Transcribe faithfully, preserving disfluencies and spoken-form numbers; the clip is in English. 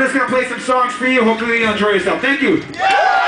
just gonna play some songs for you. Hopefully you enjoy yourself. Thank you.